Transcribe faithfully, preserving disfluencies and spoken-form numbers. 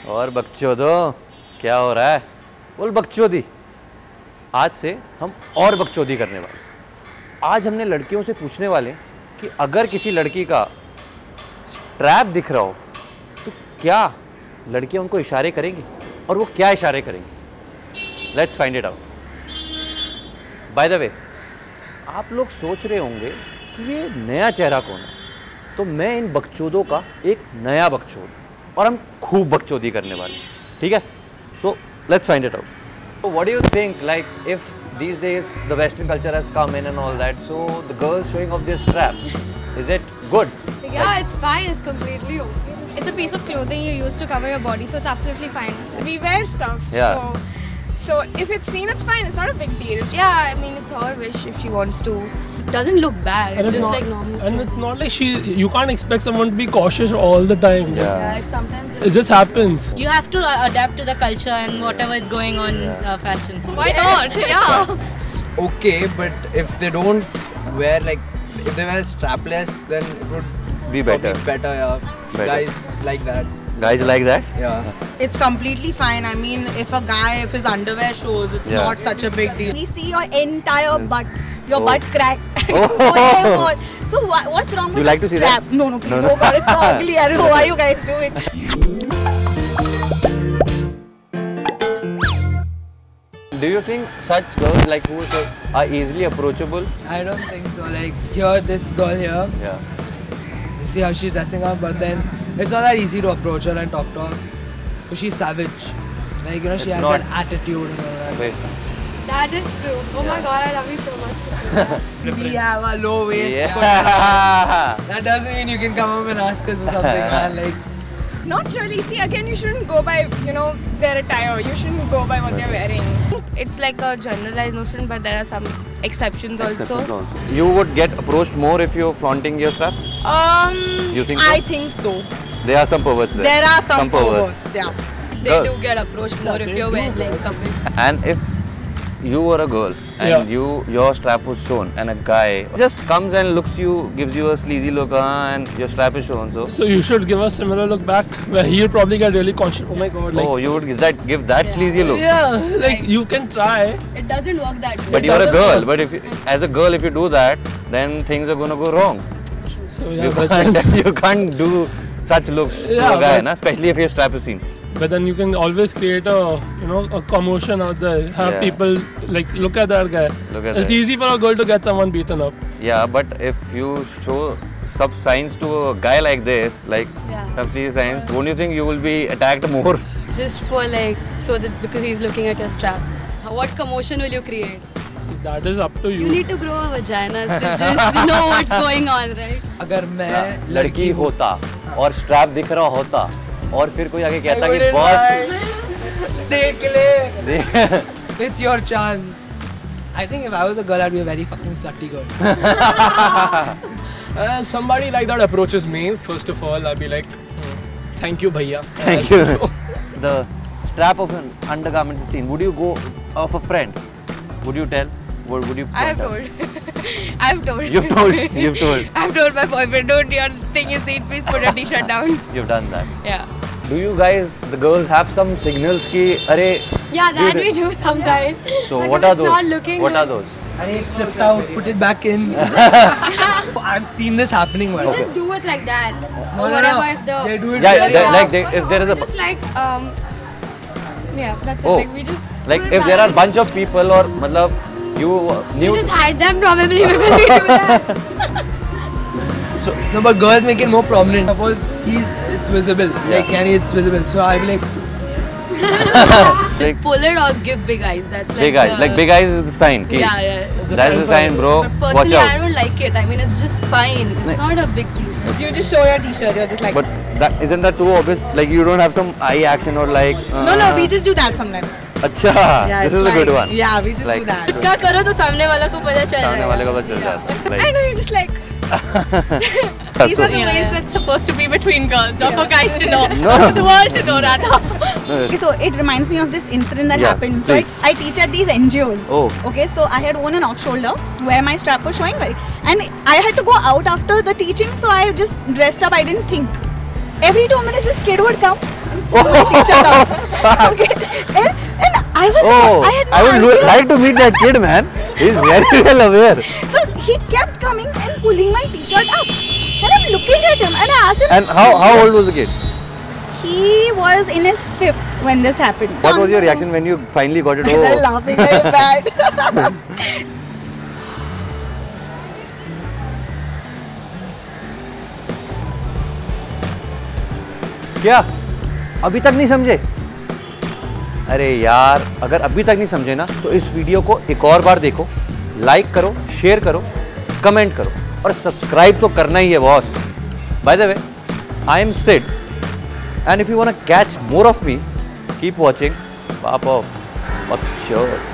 और बकचोदो क्या हो रहा है? बोल बकचोदी। आज से हम और बकचोदी करने वाले। आज हमने लड़कियों से पूछने वाले कि अगर किसी लड़की का स्ट्रैप दिख रहा हो तो क्या लड़कियां उनको इशारे करेंगी और वो क्या इशारे करेंगी? Let's find it out. By the way, आप लोग सोच रहे होंगे कि ये नया चेहरा कौन है, तो मैं इन बकचोदों का एक नया बकचोद, और हम खूब बकचोदी करने वाले, ठीक है? So let's find it out. So what do you think, like, if these days the Western culture has come in and all that, so the girls showing off their straps, is it good? Yeah, like, it's fine. It's completely okay. It's a piece of clothing you use to cover your body, so it's absolutely fine. We wear stuff, yeah. so so if it's seen, it's fine. It's not a big deal. Yeah, I mean, it's her wish if she wants to. It doesn't look bad. It's, it's just not, like normal. And clothing. it's not like she. You can't expect someone to be cautious all the time. Yeah. Yeah, it's sometimes. It just happens. You have to uh, adapt to the culture and whatever is going on in Yeah. uh, fashion. Why not? Yeah. It's okay, but if they don't wear like, if they wear strapless, then it would Be better. Be better, yeah. Better. Guys like that. Guys like that? Yeah. It's completely fine. I mean, if a guy, if his underwear shows, it's Yeah. not such a big deal. We see your entire butt, your Oh. butt crack. Oh. Whatever. So wha what's wrong You with like the to see strap? that? No, no, please. No, no. Oh God, it's so ugly. I don't know why you guys do it. Do you think such girls like who are easily approachable? I don't think so. Like here, this girl here, Yeah. you see how she's dressing up, but then it's not that easy to approach her and talk to her because she's savage. Like you know, she It's has not- that attitude and all that. Wait. That is true. Oh my God, I love you so much. We have a low waist. Yeah. That doesn't mean you can come up and ask us for something, man. Like Not really. See, again, you shouldn't go by, you know, their attire. You shouldn't go by what they're wearing. It's like a generalized notion, but there are some exceptions also. Exceptions also. You would get approached more if you're flaunting your strap? Um, You think so? I think so. There are some perverts there. There are some, perverts. Yeah. They Girl. do get approached more if you're wearing like couple. And if you were a girl and Yeah. you your strap was shown and a guy just comes and looks you, gives you a sleazy look, uh, and your strap is shown, so So you should give a similar look back, where he'll probably get really conscious. Oh my God! Like, oh, you would give that give that Yeah. sleazy look. yeah, like you can try. It doesn't work that way. But you're a doesn't girl. work. But if you, as a girl, if you do that, then things are gonna go wrong. So You yeah, but can't, then, you can't do such looks to Yeah, a guy, but- na? Especially if your strap is seen. but then you can always create a you know a commotion out there. Have Yeah. people like look at that guy. Look at It's that. easy for a girl to get someone beaten up. Yeah, but if you show some signs to a guy like this, like Yeah. some sleazy signs, won't you think you will be attacked more? Just for like, so that because he's looking at your strap. What commotion will you create? That is up to you. You need to grow a vagina to just know what's going on, right? अगर मैं लड़की होता और strap दिख रहा होता और फिर कोई आगे I कहता कि wouldn't बॉस mind. देख ले. It's your chance. I think if I was a girl, I'd be a very fucking slutty girl. Uh, somebody like that approaches me, first of all, I'll be like, hmm, thank you, bhaiya. Thank you. The strap of an undergarment is seen. Would you go of a friend? Would you tell? Would, would you? I have point out? told. I've told. You've told. You've told. I've told my boyfriend, don't your thing is seen, please put your t-shirt down. You've done that. Yeah. Do you guys, the girls, have some signals ki, arey? Yeah, that Dude. we do sometimes. So But what if are it's those? Not looking What good. are those? And it slipped out, put it back in. I've seen this happening. We Man. just do it like that. No, or no, whatever no. if the They do it Yeah, very they- well. like they, if there is a just like um yeah, that's Oh. it. Like we just like put it if there are back. bunch of people or matlab you we knew. just hide them probably because we do that. No, but girls make it more prominent. Suppose he's, it's visible. Like, Kenny, it's visible. So I'll be like, Just Like- pull it or give big eyes. That's like Big eyes, the- like big eyes is the sign. ki Yeah, yeah. it's That is the sign, bro. But Watch personally, I out. don't like it. I mean, it's just fine. It's not a big deal. You just show your t-shirt. You're just like. But that isn't that too obvious? Like you don't have some eye action or like. Uh, no, no. We just do that sometimes. Acha, Yeah, this it's is like, a good one. Yeah, we just Like- do that. क्या करो तो सामने वाला को पता चल सामने जाएगा. वाले को पता चल जाता है. I Like, know, you're just like, that's these are the so- ways that's supposed to be between girls, not for guys to know, No. for the world to know, rather. No, Okay, so it reminds me of this incident that Yeah, happened. So I, please. I teach at these N G Os. Oh. Okay, so I had worn an off shoulder where my strap was showing, very, and I had to go out after the teaching. So I just dressed up. I didn't think. Every two minutes, this kid would come, pull my t-shirt up. Okay, and, and I was, Oh, I had no I would lo- idea. like to meet that kid, man. He's very well aware. So he kept coming and pulling my t-shirt up, and I'm looking at him, and I asked him. And how how old was the kid? He was in his fifth when this happened. What was your reaction when you finally got it? I started Oh, laughing very bad. क्या अभी तक नहीं समझे? अरे यार, अगर अभी तक नहीं समझे ना तो इस वीडियो को एक और बार देखो, लाइक करो, शेयर करो, कमेंट करो और सब्सक्राइब तो करना ही है boss. By the way, I am Sid and if you want to catch more of me, keep watching Pop off. Fuck sure.